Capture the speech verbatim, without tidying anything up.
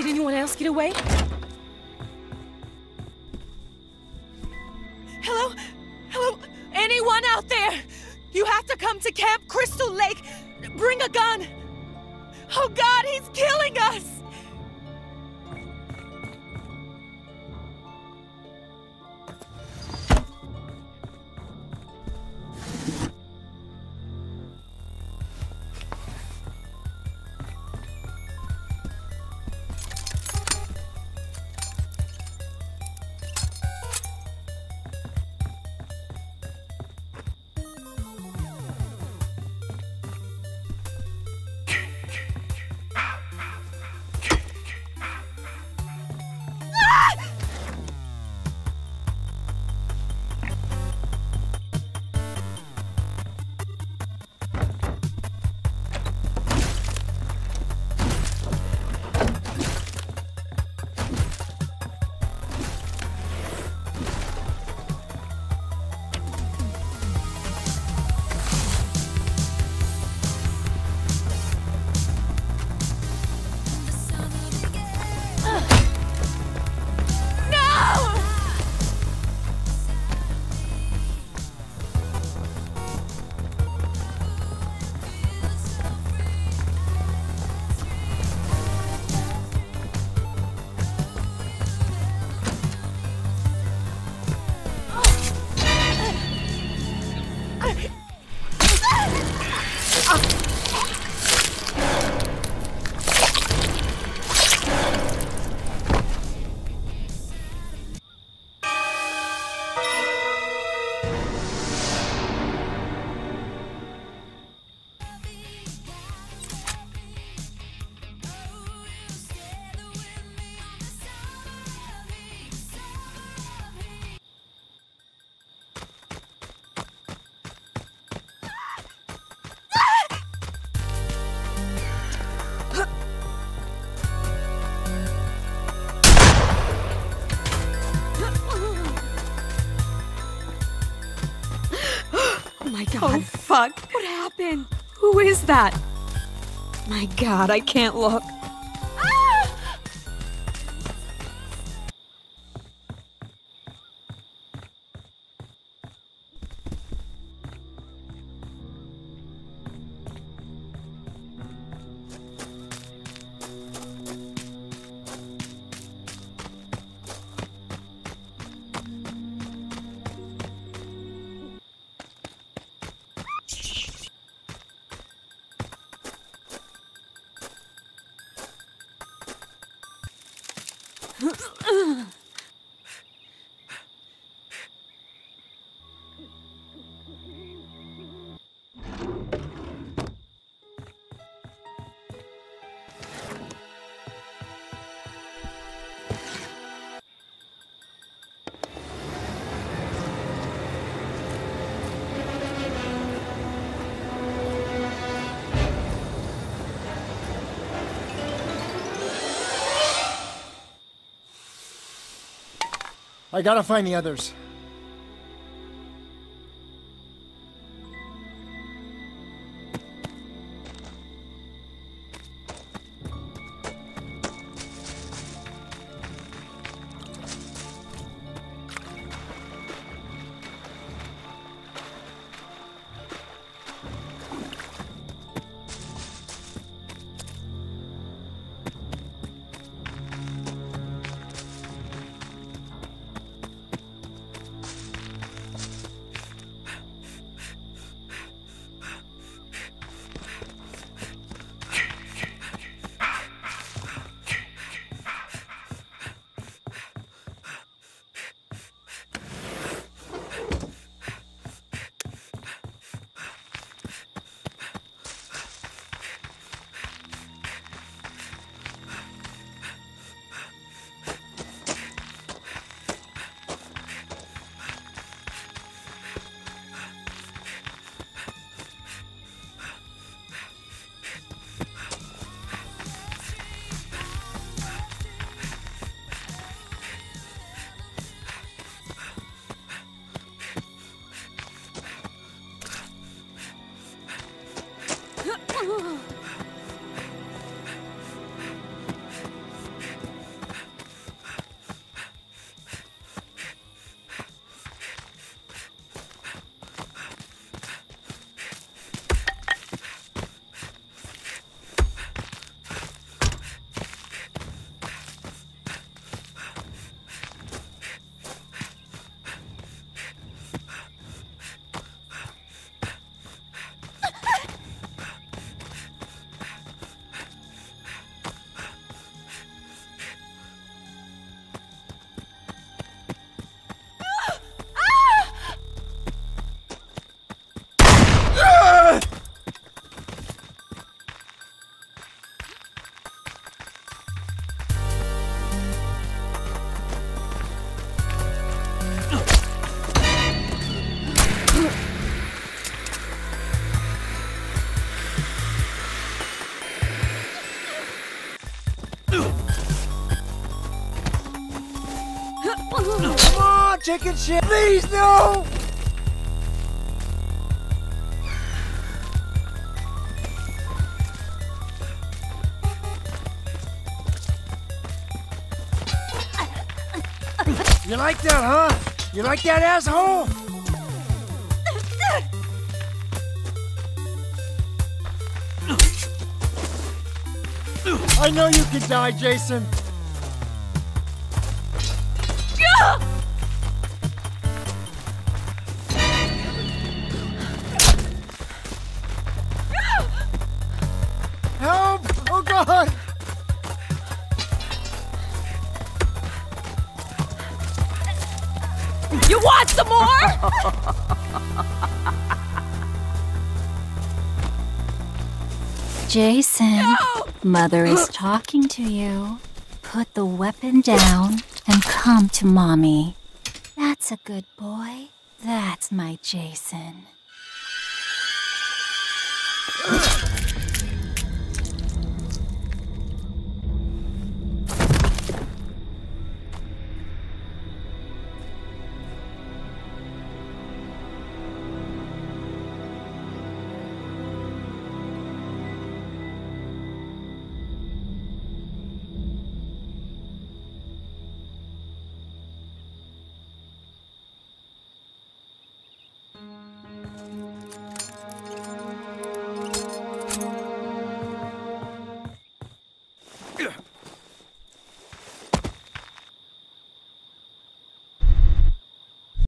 Did anyone else get away? Hello? Hello? Anyone out there? You have to come to Camp Crystal Lake. Bring a gun. Oh God, he's killing us! Oh my God. Oh, fuck. What happened? Who is that? My God, I can't look. I gotta find the others. chicken shit. Please, no! You like that, huh? You like that, asshole? I know you can die, Jason. Help! Oh, God! You want some more? Jason, No! Mother is talking to you. Put the weapon down and come to Mommy. That's a good boy. That's my Jason.